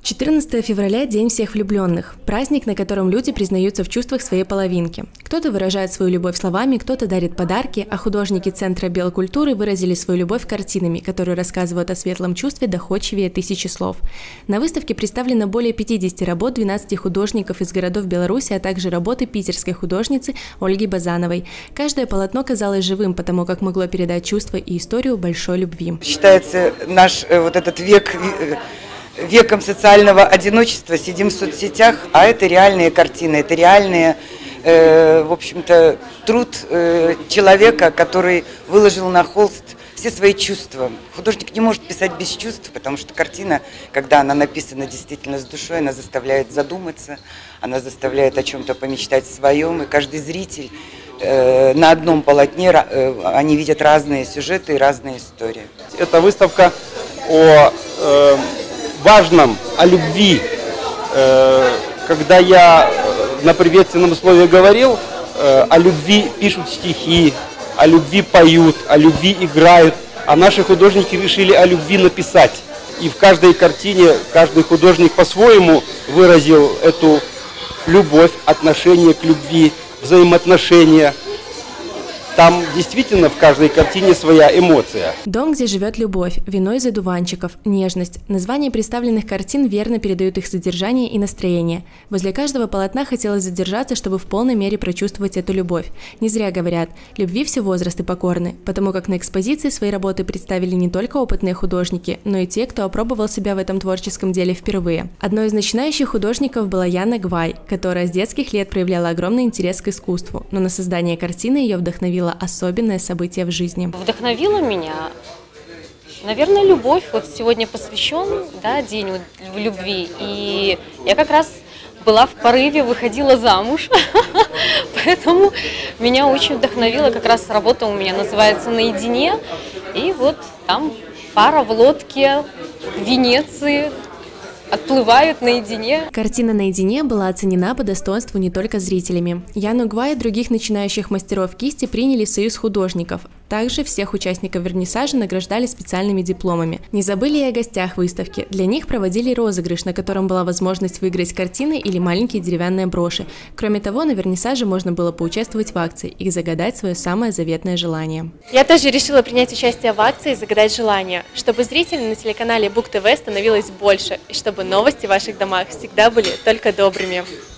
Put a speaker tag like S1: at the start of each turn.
S1: 14 февраля – День всех влюбленных. Праздник, на котором люди признаются в чувствах своей половинки. Кто-то выражает свою любовь словами, кто-то дарит подарки, а художники Центра белокультуры выразили свою любовь картинами, которые рассказывают о светлом чувстве доходчивее тысячи слов. На выставке представлено более 50 работ 12 художников из городов Беларуси, а также работы питерской художницы Ольги Базановой. Каждое полотно казалось живым, потому как могло передать чувства и историю большой любви.
S2: Считается наш вот этот век веком социального одиночества, сидим в соцсетях, а это реальные картины, это реальные, в общем-то, труд человека, который выложил на холст все свои чувства. Художник не может писать без чувств, потому что картина, когда она написана действительно с душой, она заставляет задуматься, она заставляет о чем-то помечтать своем, и каждый зритель на одном полотне, они видят разные сюжеты и разные истории.
S3: Это выставка о важном, о любви. Когда я на приветственном слове говорил, о любви пишут стихи, о любви поют, о любви играют, а наши художники решили о любви написать. И в каждой картине каждый художник по-своему выразил эту любовь, отношение к любви, взаимоотношения. Там действительно в каждой картине своя эмоция.
S1: Дом, где живет любовь, вино из одуванчиков, нежность. Названия представленных картин верно передают их содержание и настроение. Возле каждого полотна хотелось задержаться, чтобы в полной мере прочувствовать эту любовь. Не зря говорят, любви все возрасты покорны, потому как на экспозиции свои работы представили не только опытные художники, но и те, кто опробовал себя в этом творческом деле впервые. Одной из начинающих художников была Яна Гвай, которая с детских лет проявляла огромный интерес к искусству, но на создание картины ее вдохновила особенное событие в жизни.
S4: Вдохновила меня, наверное, любовь. Вот сегодня посвящен, да, День любви, и я как раз была в порыве, выходила замуж, поэтому меня очень вдохновила как раз работа у меня называется «Наедине», и вот там пара в лодке в Венеции. Отплывают наедине.
S1: Картина «Наедине» была оценена по достоинству не только зрителями. Яну Гвай и других начинающих мастеров кисти приняли в союз художников. Также всех участников вернисажа награждали специальными дипломами. Не забыли и о гостях выставки. Для них проводили розыгрыш, на котором была возможность выиграть картины или маленькие деревянные броши. Кроме того, на вернисаже можно было поучаствовать в акции и загадать свое самое заветное желание.
S5: Я тоже решила принять участие в акции и загадать желание, чтобы зрителей на телеканале Бук ТВ становилось больше и чтобы новости в ваших домах всегда были только добрыми.